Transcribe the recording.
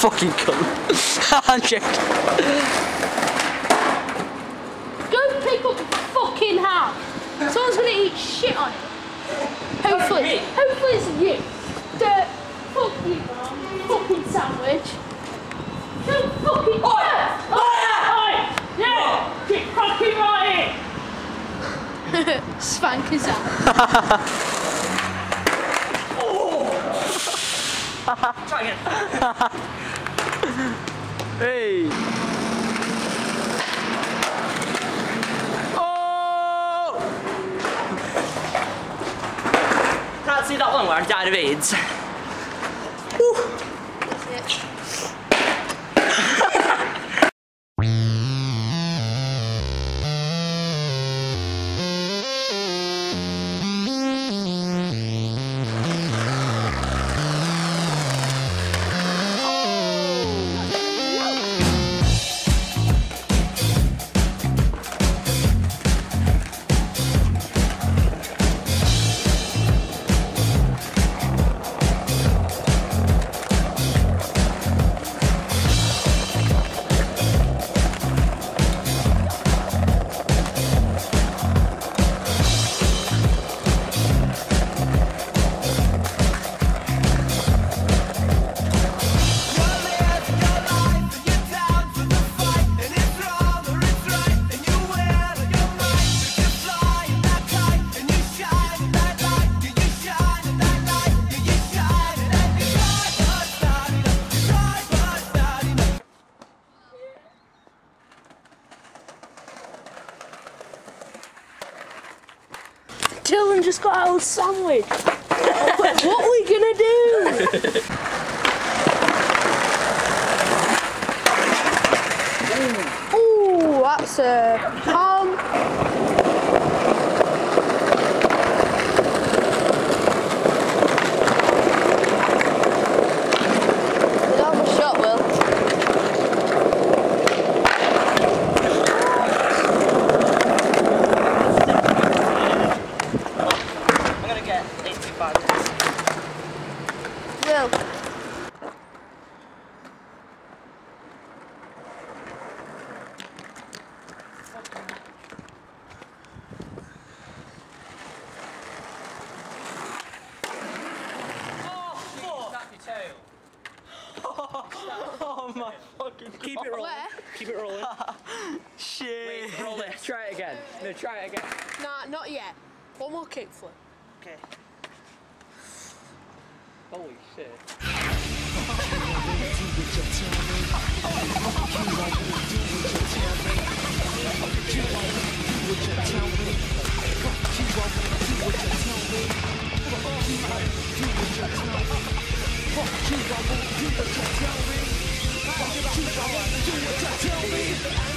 fucking cunt. I'm joking. Go pick up the fucking house. Someone's gonna eat shit on it. Hopefully it's you. Dirt. Fuck you, man. Fucking sandwich. Don't fucking. Oi! Yeah! Keep fucking right in! Spank his ass. Try again. Hey. Oh! Can't see that one where I died of AIDS. Dylan just got out of sandwich. What are we gonna do? Ooh, that's a ham. Have a shot, Will. Will. Oh my fucking God. Keep it rolling. Where? Keep it rolling. Shit. Wait, roll this. Try it again. No, try it again. Nah, not yet. One more kickflip. Okay. Holy shit. Fuck you, I won't do what you tell me.